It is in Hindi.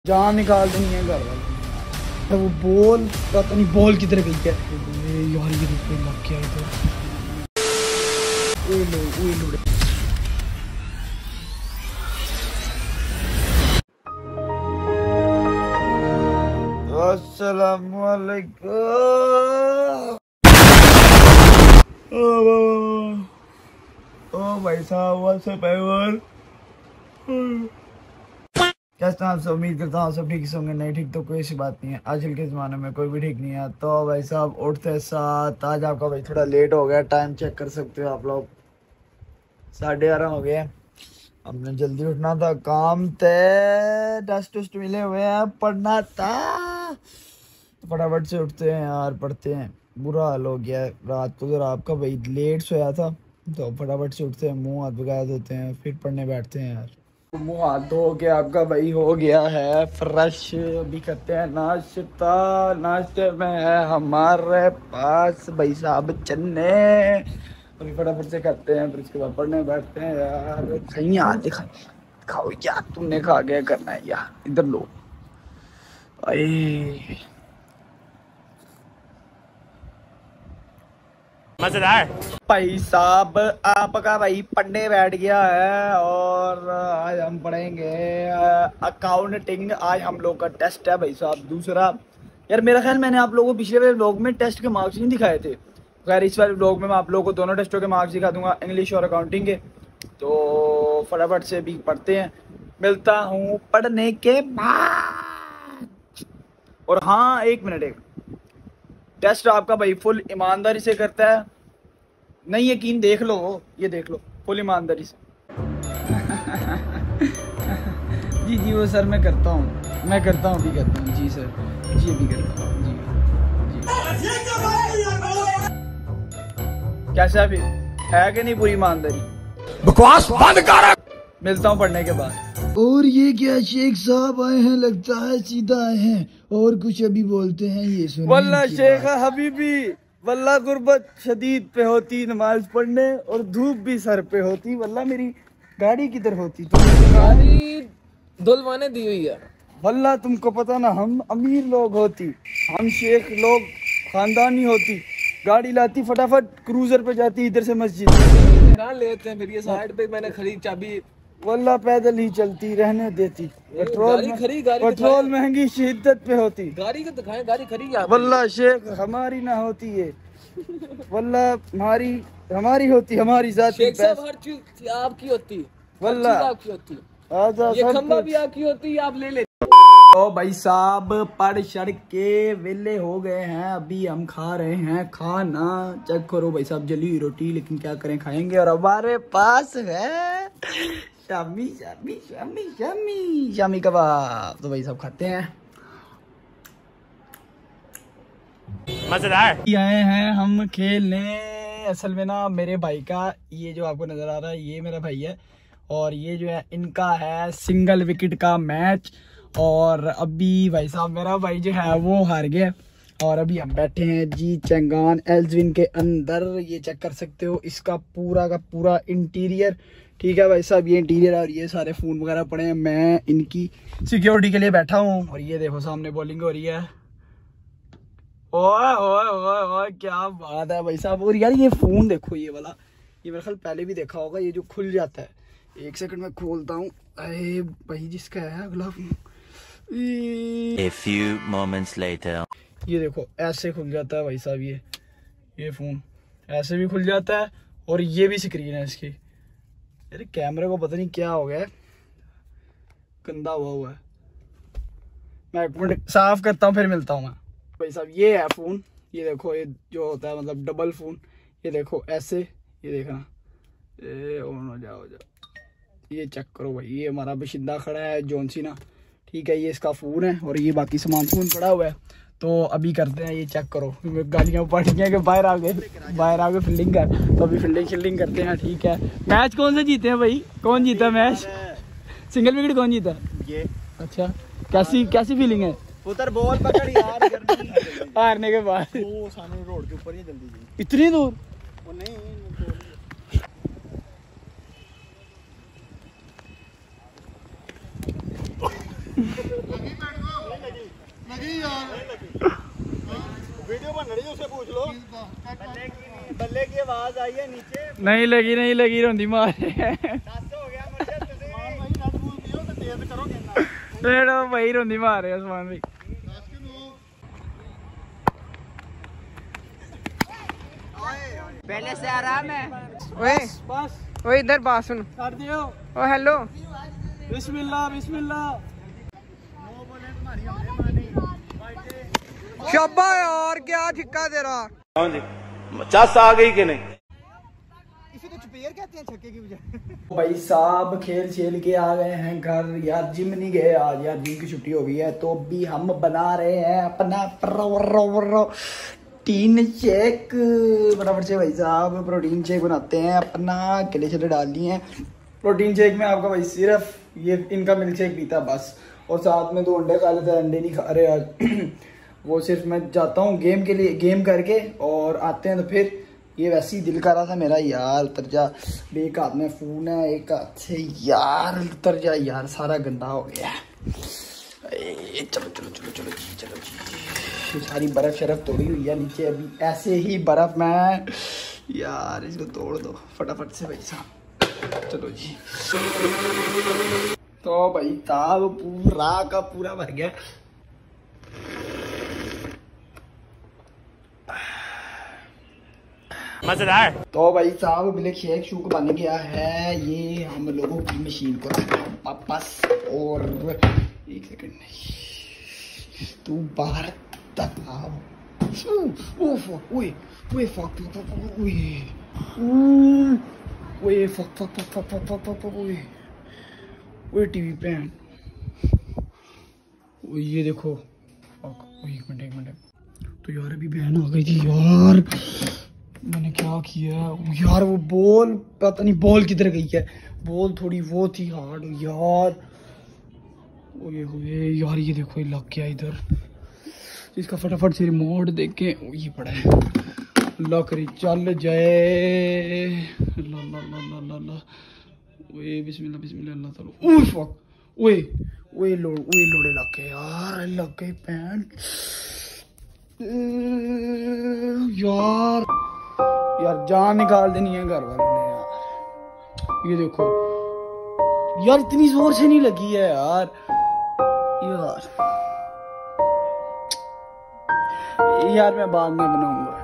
जान निकाल देनी है घर वाले। तो वो बॉल पता नहीं बॉल किधर गई है यार। ये रुपये लग गया इधर। अस्सलामुअलैकुम। ओ भाई साहब व्हाट्सएप है। कैसे आप सब? उम्मीद करता हूँ सब ठीक होंगे। नहीं ठीक तो कोई ऐसी बात नहीं है, आजकल के ज़माने में कोई भी ठीक नहीं है। तो भाई साहब उठते साथ आज आपका भाई थोड़ा लेट हो गया। टाइम चेक कर सकते हो आप लोग, 11:30 हो गए। हमने जल्दी उठना था, काम थे, टेस्ट वेस्ट मिले हुए हैं, पढ़ना था। फटाफट से उठते हैं यार, पढ़ते हैं। बुरा हाल हो गया रात को जरा आपका भाई लेट सोया था, तो फटाफट से उठते हैं, मुँह हाथ वगैरह धोते हैं, फिर पढ़ने बैठते हैं यार। मुँह हाथ धो के आपका भाई हो गया है फ्रेश। अभी करते हैं नाश्ता। नाश्ते में है हमारे पास भाई साहब चन्ने। अभी फटाफट से करते हैं, फिर उसके बाद पढ़ने बैठते हैं यार। सही यार खाओ यार, तुमने खा गया करना है यार। इधर लो भाई, मजेदार। भाई साहब आपका भाई पढ़ने बैठ गया है और आज हम पढ़ेंगे अकाउंटिंग। आज हम लोग का टेस्ट है भाई साहब दूसरा। यार मेरा ख्याल मैंने आप लोगों को पिछले वाले व्लॉग में टेस्ट के मार्क्स नहीं दिखाए थे। खैर इस वाले व्लॉग में मैं आप लोगों को दोनों टेस्टों के मार्क्स दिखा दूंगा, इंग्लिश और अकाउंटिंग के। तो फटाफट से भी पढ़ते हैं, मिलता हूँ पढ़ने के बाद। और हाँ एक मिनट, टेस्ट आपका भाई फुल ईमानदारी से करता है। नहीं यकीन देख लो, ये देख लो फुल ईमानदारी से। जी जी वो सर मैं करता हूँ, अभी करता हूँ जी सर, जी अभी करता हूँ जी जी। कैसा भी है कि नहीं पूरी ईमानदारी? बकवास बंद कर। मिलता हूँ पढ़ने के बाद। और ये क्या शेख साहब आए हैं, लगता है सीधा आए हैं और कुछ अभी बोलते हैं ये सुनिए। वल्ला शेख हबीबी, वल्ला गुर्बत शदीद पे होती नमाज पढ़ने और धूप भी सर पे होती। वल्ला मेरी गाड़ी किधर होती? गाड़ी धुलवाने दी हुई है। वल्ला तुमको पता ना, हम अमीर लोग होती, हम शेख लोग खानदानी होती। गाड़ी लाती फटाफट क्रूजर पे जाती इधर से मस्जिद लेते हैं, फिर ये साइड पे मैंने खरीद चाबी। वल्ला पैदल ही चलती रहने देती। पेट्रोल महंगी शिद्दत पे होती। गाड़ी को दिखाएं, गाड़ी खरीद। वल्ला शेख हमारी ना होती है, वल्ला हमारी होती, हमारी जाती। शेख साहब हर चीज आपकी होती, वल्ला आपकी होती। ये खंबा भी आपकी होती, आप ले ले। ओ भाई साहब पढ़ शढ़ के वेले हो गए हैं, अभी हम खा रहे हैं खाना। चेक करो भाई साहब, जली हुई रोटी, लेकिन क्या करें खाएंगे। और हमारे पास है शामी शामी शामी शामी शामी कबाब। तो भाई साहब खाते हैं, मजेदार। आए हैं हम खेलने। असल में ना मेरे भाई का, ये जो आपको नजर आ रहा है ये मेरा भाई है, और ये जो है इनका है सिंगल विकेट का मैच। और अभी भाई साहब मेरा भाई जो है वो हार गया, और अभी हम बैठे हैं जी चंगान एल्जविन के अंदर। ये चेक कर सकते हो इसका पूरा का पूरा इंटीरियर। ठीक है भाई साहब, ये इंटीरियर और ये सारे फ़ोन वगैरह पड़े हैं। मैं इनकी सिक्योरिटी के लिए बैठा हूँ। और ये देखो सामने बॉलिंग हो रही है। ओए ओए ओए ओए क्या बात है भाई साहब। और यार ये फ़ोन देखो, ये वाला, ये मेरे ख्याल पहले भी देखा होगा, ये जो खुल जाता है। एक सेकंड में खोलता हूँ। अरे भाई जिसका है अगला phone. A few moments later. ये देखो ऐसे खुल जाता है भाई साहब, ये फ़ोन ऐसे भी खुल जाता है, और ये भी स्क्रीन है इसकी। अरे कैमरे को पता नहीं क्या हो गया, गंदा हुआ है। मैं एक मिनट साफ करता हूँ फिर मिलता हूँ मैं। भाई साहब ये है फ़ोन, ये देखो, ये जो होता है मतलब डबल फ़ोन। ये देखो ऐसे, ये देखना, ऑन हो जाओ ये चेक करो भाई। ये हमारा बशिंदा खड़ा है जॉन सीना, ठीक है, ये इसका फ़ोन है, और ये बाकी सामान फ़ोन पड़ा हुआ है। तो अभी करते हैं, ये चेक करो, गालियाँ पड़ गई कि बाहर आ गए फील्डिंग कर। तो अभी फील्डिंग करते हैं, ठीक है। मैच कौन से जीते हैं भाई? कौन जीता मैच? सिंगल विकेट कौन जीता? ये। अच्छा कैसी फीलिंग है? उधर बॉल पकड़ यार, हारने के बाद वो सामने रोड के ऊपर ही जल्दी इतनी दूर वो नहीं। वीडियो बन रही है, उसे पूछ लो। बल्ले की आवाज आई है नीचे। नहीं लगी रोंदी मार हो गया मुझे तो तेज करोगे ना। भाई रोंदी मार रहे आसमान भाई। पहले से आराम है। ओए बस ओए इधर बात सुन। कर दियो। ओ हेलो बिस्मिल्लाह बिस्मिल्लाह। शाबा यार क्या ठिक्का तेरा। चस आ गई कि नहीं? इसे तो चुपेर कहते हैं छक्के की वजह। भाई साहब खेल के आ गए हैं घर। यार जिम नहीं गए आज, यार जिम की छुट्टी हो गई है। तो अभी हम बना रहे हैं अपना प्रोटीन शेक। फटाफट से भाई साहब प्रोटीन शेक बनाते हैं अपना। केले चले डाल दिए हैं प्रोटीन शेक में। आपका भाई सिर्फ ये इनका मिल्क शेक पीता बस, और साथ में 2 अंडे खा लेते हैं। अंडे नहीं खा रहे आज वो सिर्फ मैं जाता हूँ गेम के लिए, गेम करके और आते हैं। तो फिर ये वैसे ही दिल कर रहा था मेरा यार उतर जा। एक हाथ में फोन है, एक हाथ से यार उतर जा यार, सारा गंदा हो गया। चलो चलो चलो चलो जी, चलो जी। सारी बर्फ शरफ तोड़ी हुई है नीचे अभी, ऐसे ही बर्फ में यार इसको तोड़ दो फटाफट से भाई साहब। चलो जी। तो भाई साहब पूरा का पूरा भर गया। मजेदार। तो भाई साहब मिल्क शेक शुरू बन गया है। ये हम लोगों की मशीन को वापस, और 1 सेकंड तू बाहर तक आओ। टीवी पे ये देखो। एक मिनट। तो यार अभी बहन आ गई थी यार। मैंने क्या किया यार, वो बॉल पता नहीं बॉल किधर गई है। बॉल थोड़ी वो थी हार्ड यार। ओए होए यार, ये देखो ये लग गया इधर। इसका फटाफट से रिमोट देख के ये पड़ा है। लग रही चल जाए। ला ला ला ला ला ला। ओए बिस्मिल्लाह बिस्मिल्लाह अल्लाह ताला। ओए फक। ओए लोड़े लग गए यार, लग गए पैन यार जान निकाल देनी है घर वालों ने यार। ये देखो यार, इतनी जोर से नहीं लगी है यार। यार मैं बाद में बनाऊंगा।